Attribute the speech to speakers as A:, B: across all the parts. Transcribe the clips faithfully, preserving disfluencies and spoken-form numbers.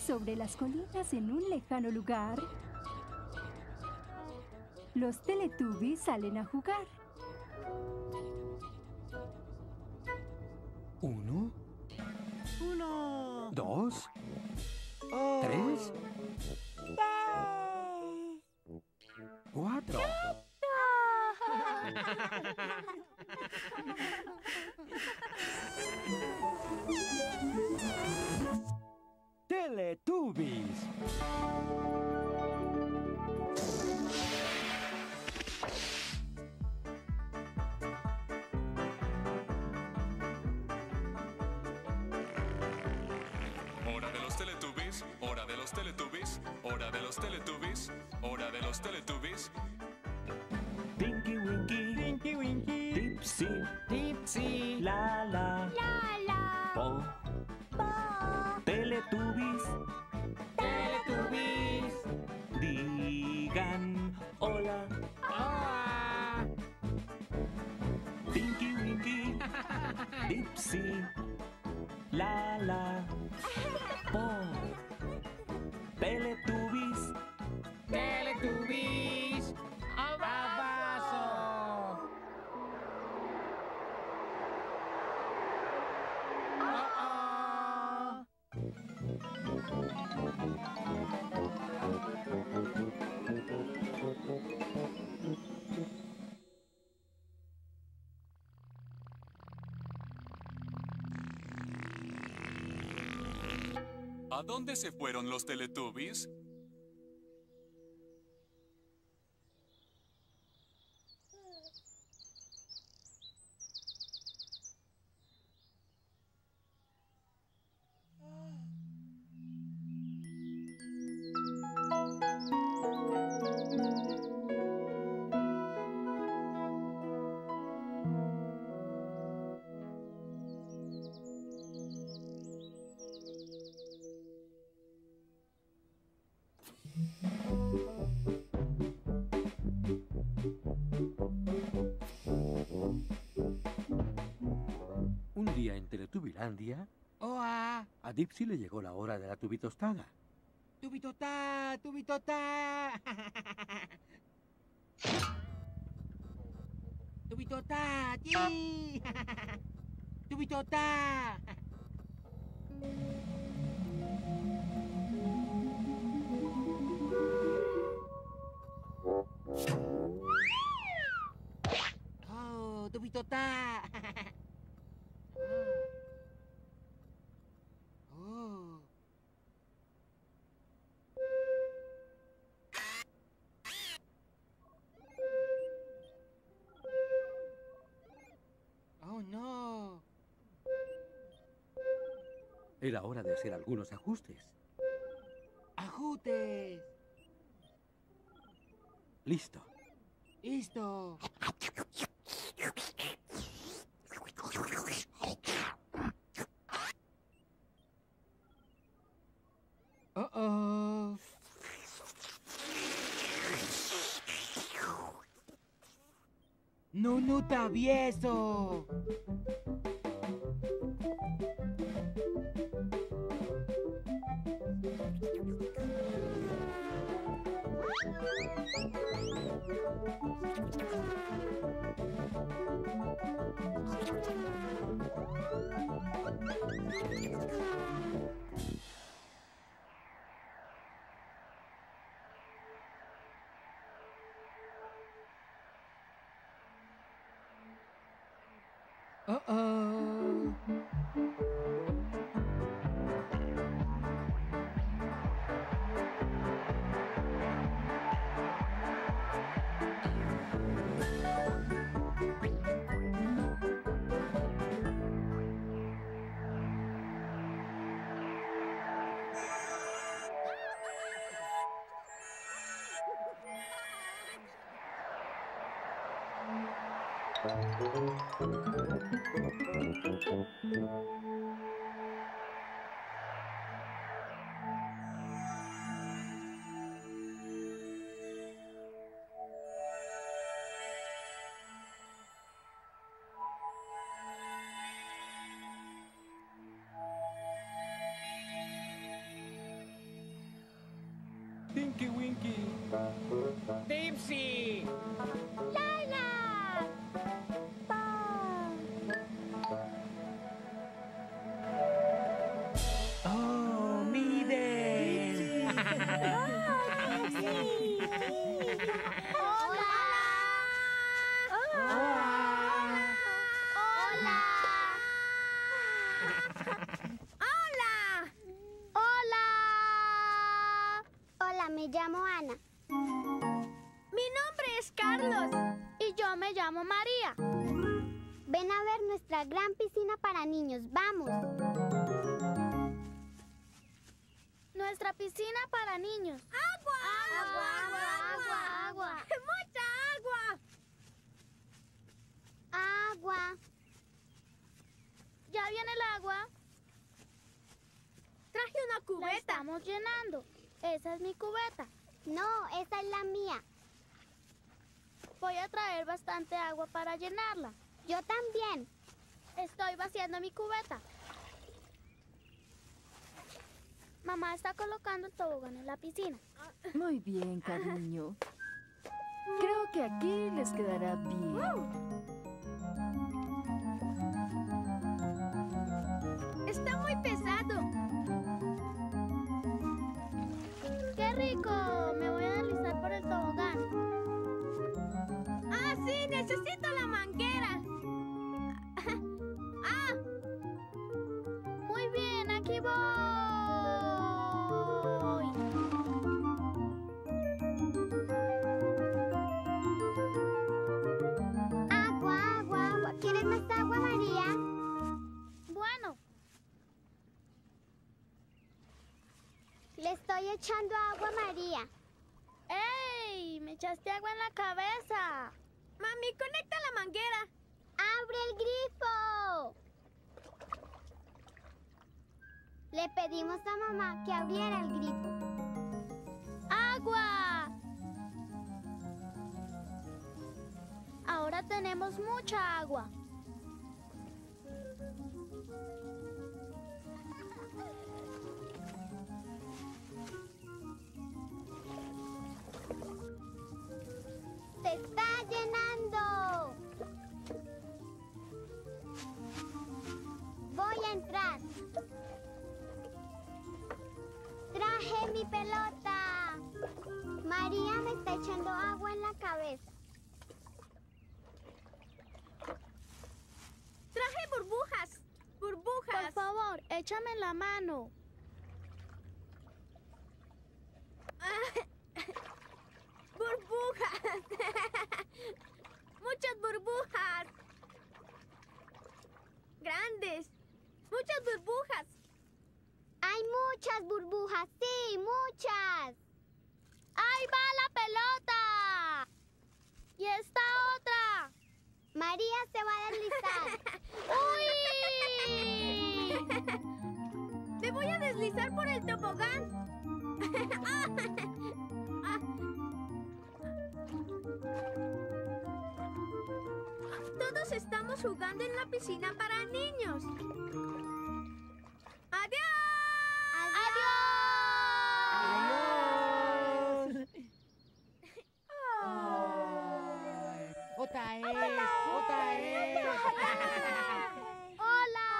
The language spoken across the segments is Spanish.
A: sobre las colinas en un lejano lugar. Los Teletubbies salen a jugar.
B: Uno.
C: Uno.
B: Dos.
C: Oh.
B: Tres. Cuatro. Teletubbies.
D: Hora de los Teletubbies, hora de los Teletubbies, hora de los Teletubbies, hora de los Teletubbies.
B: Tinky Winky.
C: Tinky Winky.
B: Dipsy.
C: Dipsy.
B: Lala.
E: La
B: Po.
E: Po.
B: Teletubbies.
C: Teletubbies.
B: Digan hola.
C: Hola.
B: Tinky Winky. Dipsy. Lala. Po. Teletubbies.
C: Teletubbies. Abrazo. Oh, oh.
D: ¿A dónde se fueron los Teletubbies?
B: Un día en Teletubbilandia,
C: Oa.
B: a Dipsy le llegó la hora de la tubitostada.
C: Tubitota, tubitota. Tubitota, sí. Tubitota. Oh, tubitota. Oh. Oh, no.
B: Era hora de hacer algunos ajustes.
C: Ajustes.
B: Listo.
C: Listo. Oh, oh. No, no travieso. Uh oh.
F: Tinky Winky.
C: Dipsy.
E: Laila. Pa.
C: Oh, Miden.
E: ¡Oh, sí! ¡Hola!
C: Hola.
E: ¡Hola! ¡Hola! ¡Hola! Hola, me llamo Ana. Mi nombre es Carlos. Y yo me llamo María. Ven a ver nuestra gran piscina para niños. ¡Vamos! Nuestra piscina para niños. ¡Agua! ¡Agua, agua, agua, agua! ¡Mucha agua! ¡Agua! ¿Ya viene el agua? Traje una cubeta. La estamos llenando. Esa es mi cubeta. No, esa es la mía. Voy a traer bastante agua para llenarla. Yo también. Estoy vaciando mi cubeta. Mamá está colocando el tobogán en la piscina.
A: Muy bien, cariño. Creo que aquí les quedará bien.
E: Está muy pesado. ¡Qué rico! Me voy a deslizar por el tobogán. ¡Ah, sí! ¡Necesito la manguera! ¡Ah! Muy bien, aquí voy. Agua, agua, agua. ¿Quieres más agua, María? Bueno. Le estoy echando agua a María. ¡Ey! Me echaste agua en la cabeza. Mami, conecta la manguera. ¡Abre el grifo! Le pedimos a mamá que abriera el grifo. ¡Agua! Ahora tenemos mucha agua. ¡Se está llenando! Voy a entrar. Traje mi pelota. María me está echando agua en la cabeza. Traje burbujas. Burbujas. Por favor, échame en la mano. ¡Burbujas! ¡Muchas burbujas! ¡Grandes! ¡Muchas burbujas! ¡Hay muchas burbujas! ¡Sí, muchas! ¡Ahí va la pelota! ¡Y esta otra! María se va a deslizar. ¡Uy! ¡Me voy a deslizar por el tobogán! Todos estamos jugando en la piscina para niños. ¡Adiós! ¡Adiós!
C: Ay. Otra vez, otra vez.
E: ¡Hola!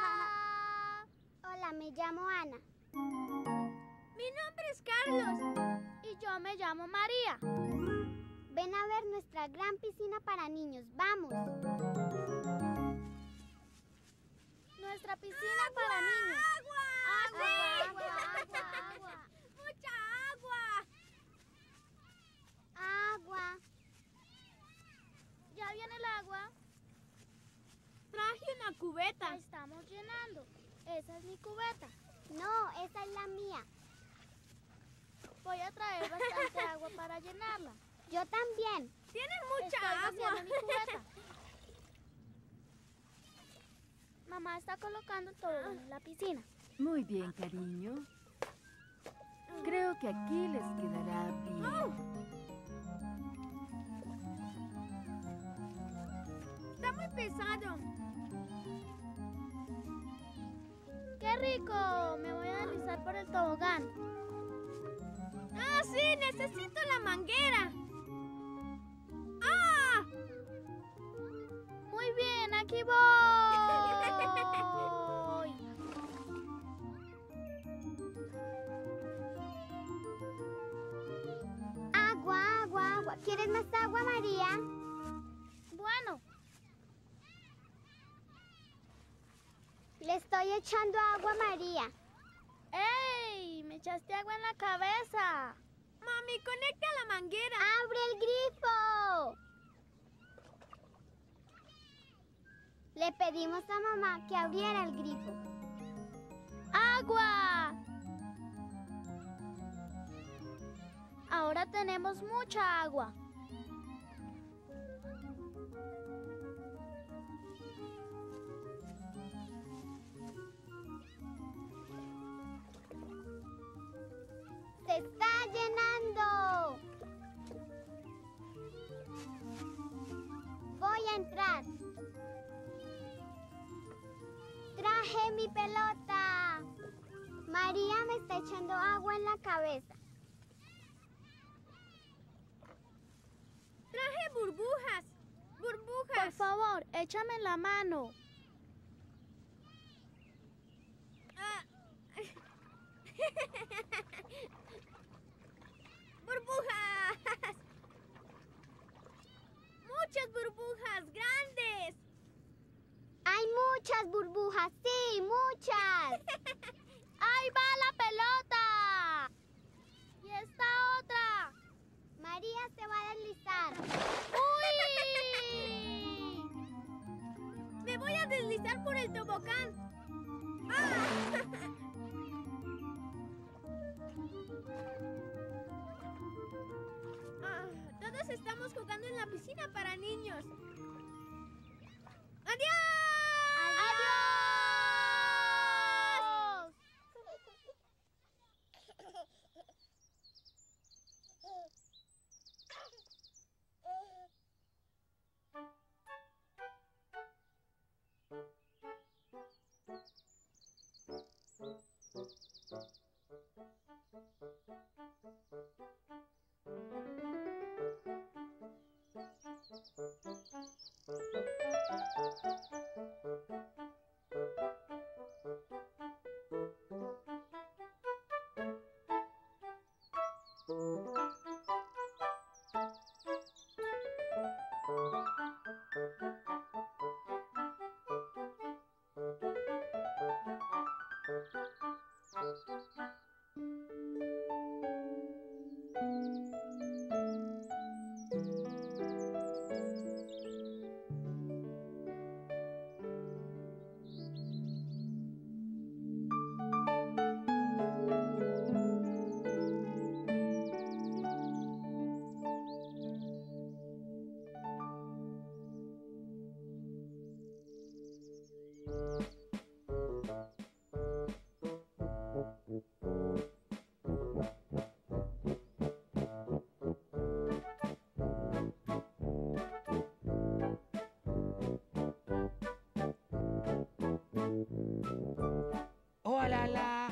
E: Hola, me llamo Ana. Mi nombre es Carlos. Y yo me llamo María. Ven a ver nuestra gran piscina para niños. ¡Vamos! Nuestra piscina ¡Agua, para niños. ¡Agua! ¡Agua, agua, agua, agua! ¡Mucha agua! ¡Agua! ¿Ya viene el agua? Traje una cubeta. La estamos llenando. Esa es mi cubeta. No, esa es la mía. Voy a traer bastante agua para llenarla. Yo también. Tienes mucha Estoy agua. Mi cubeta. Mamá está colocando todo en la piscina.
A: Muy bien, cariño. Creo que aquí les quedará bien.
E: Oh. Está muy pesado. ¡Qué rico! Me voy a deslizar por el tobogán. ¡Ah, sí! ¡Necesito la manguera! ¡Ah! Muy bien, aquí voy. Agua, agua, agua. ¿Quieres más agua, María? Bueno. Le estoy echando agua a María. ¡Ey! Me echaste agua en la cabeza. Mami, conecta la manguera. ¡Abre el grifo! Le pedimos a mamá que abriera el grifo. ¡Agua! Ahora tenemos mucha agua. ¡Se está llenando! Voy a entrar. Traje mi pelota. María me está echando agua en la cabeza. Traje burbujas. Burbujas. Por favor, échame en la mano. Ah. ¡Burbujas! ¡Muchas burbujas grandes! Hay muchas burbujas, sí, muchas. ¡Ahí va la pelota! ¡Y esta otra! María se va a deslizar. ¡Uy! ¡Me voy a deslizar por el tobogán! ¡Ah! Ah, todos estamos jugando en la piscina para niños. ¡Adiós! ¡Adiós!
C: ¡Hola, la!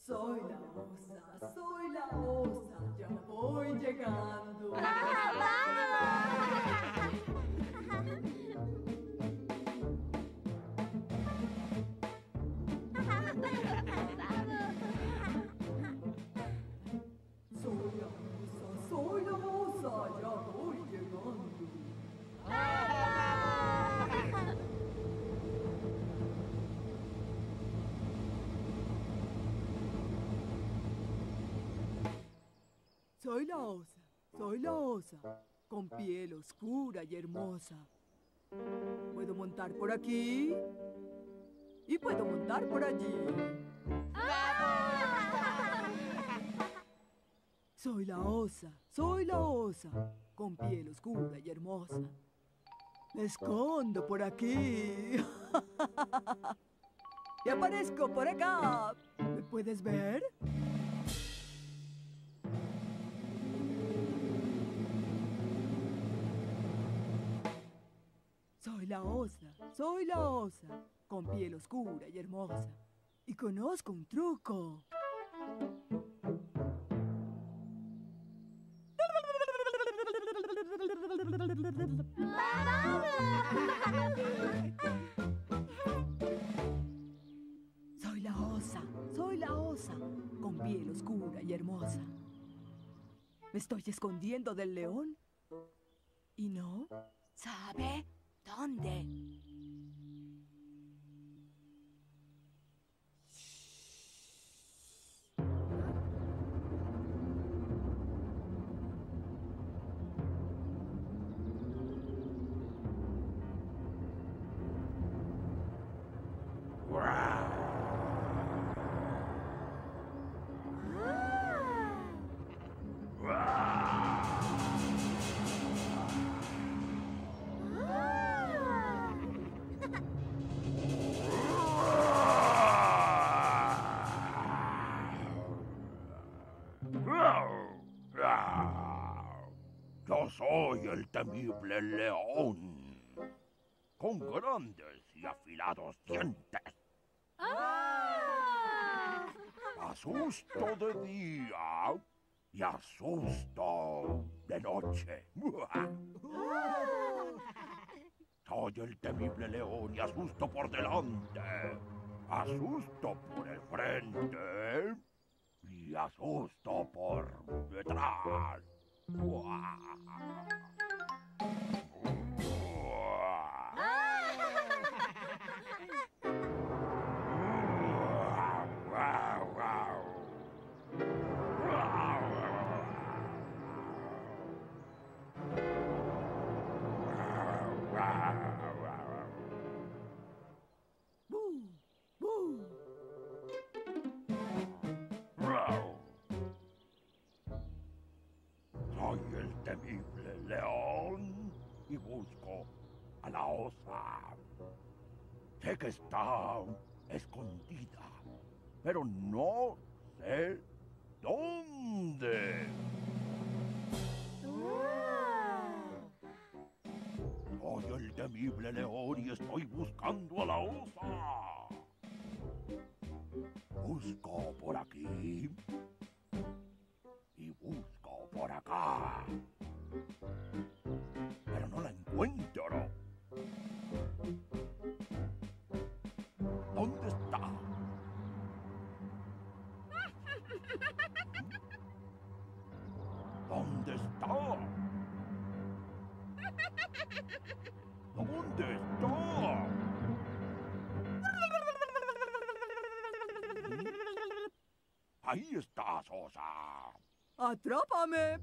F: Soy la osa, soy la osa, ya voy llegando. Soy la osa, soy la osa, ya voy llegando. Soy la osa, soy la osa, con piel oscura y hermosa. Puedo montar por aquí y puedo montar por allí. Soy la osa, soy la osa, con piel oscura y hermosa. Me escondo por aquí. Y aparezco por acá. ¿Me puedes ver? Soy la osa, soy la osa, con piel oscura y hermosa. Y conozco un truco. Soy la osa, soy la osa, con piel oscura y hermosa. Me estoy escondiendo del león y no sabe dónde.
G: Yo soy el temible león, con grandes y afilados dientes. Asusto de día y asusto de noche. Soy el temible león y asusto por delante, asusto por el frente y asusto por detrás. Soy el temible león y busco a la osa. Sé que está escondida, pero no sé dónde. Soy el temible león y estoy buscando a la osa. Busco por aquí y busco por acá, pero no la encuentro. ¿Dónde está? ¿Dónde está? ¿Dónde está? Ahí estás, osa.
F: ¡Atrápame!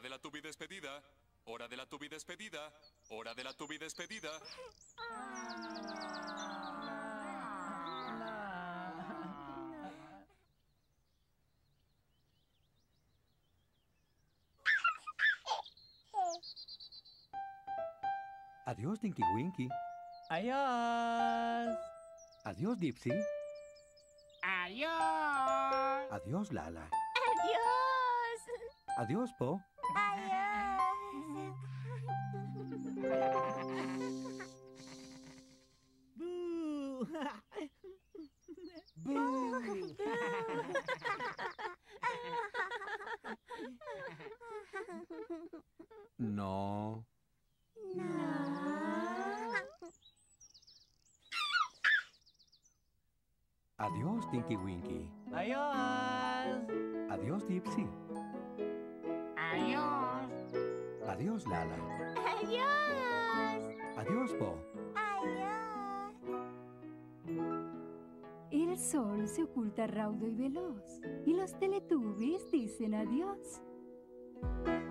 D: Hora de la tubi despedida. Hora de la tubi despedida. Hora de la tubi despedida.
B: Adiós, Tinky Winky.
C: Adiós.
B: Adiós, Dipsy.
C: Adiós.
B: Adiós, Lala.
E: Adiós.
B: Adiós, Po.
E: Adiós.
C: Boo. Boo.
B: No. Adiós, Tinky Winky.
C: Adiós.
B: Adiós, Dipsy.
C: Adiós.
B: Adiós, Lala.
E: Adiós.
B: Adiós, Po.
E: Adiós.
A: El sol se oculta raudo y veloz, y los Teletubbies dicen adiós.